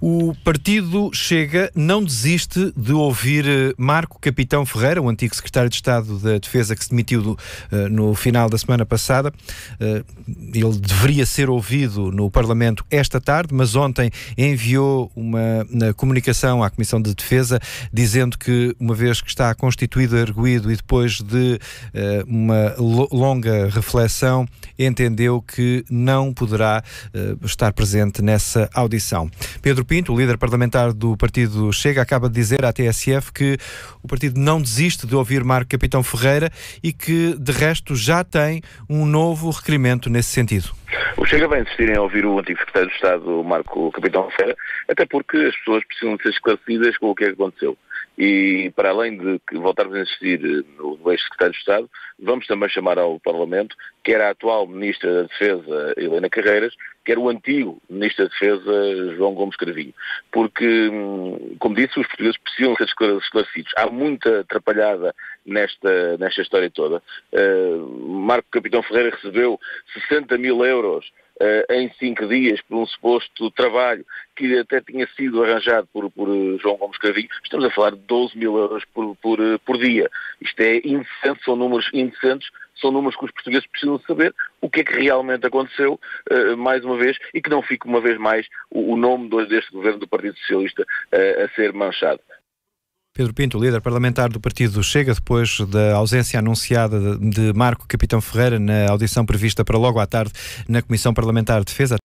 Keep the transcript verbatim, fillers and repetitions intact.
O partido Chega não desiste de ouvir Marco Capitão Ferreira, o antigo secretário de Estado da Defesa que se demitiu do, uh, no final da semana passada. Uh, ele deveria ser ouvido no Parlamento esta tarde, mas ontem enviou uma na comunicação à Comissão de Defesa dizendo que, uma vez que está constituído, arguido e depois de uh, uma lo- longa reflexão, entendeu que não poderá uh, estar presente nessa audição. Pedro Pinto, o líder parlamentar do partido Chega, acaba de dizer à T S F que o partido não desiste de ouvir Marco Capitão Ferreira e que, de resto, já tem um novo requerimento nesse sentido. O Chega vai insistir em ouvir o antigo secretário de Estado, Marco Capitão Ferreira, até porque as pessoas precisam de ser esclarecidas com o que é que aconteceu. E, para além de que voltarmos a insistir no, no ex-secretário de Estado, vamos também chamar ao Parlamento quer a atual Ministra da Defesa, Helena Carreiras, quer o antigo Ministro da Defesa, João Gomes Cravinho. Porque, como disse, os portugueses precisam ser esclarecidos. Há muita atrapalhada nesta, nesta história toda. Uh, Marco Capitão Ferreira recebeu sessenta mil euros Uh, em cinco dias por um suposto trabalho que até tinha sido arranjado por, por uh, João Gomes Cravinho. Estamos a falar de doze mil euros por, por, uh, por dia. Isto é indecente, são números indecentes, são números que os portugueses precisam saber o que é que realmente aconteceu, uh, mais uma vez, e que não fique uma vez mais o, o nome deste governo do Partido Socialista uh, a ser manchado. Pedro Pinto, líder parlamentar do partido Chega, depois da ausência anunciada de Marco Capitão Ferreira na audição prevista para logo à tarde na Comissão Parlamentar de Defesa.